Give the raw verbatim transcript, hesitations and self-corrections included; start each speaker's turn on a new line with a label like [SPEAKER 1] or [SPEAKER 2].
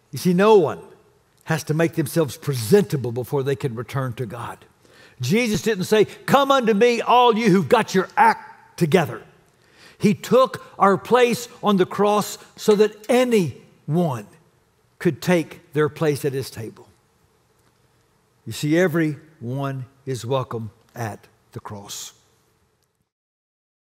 [SPEAKER 1] You see, no one has to make themselves presentable before they can return to God. Jesus didn't say, come unto me, all you who've got your act together. He took our place on the cross so that anyone could take their place at his table. You see, everyone is welcome at the cross.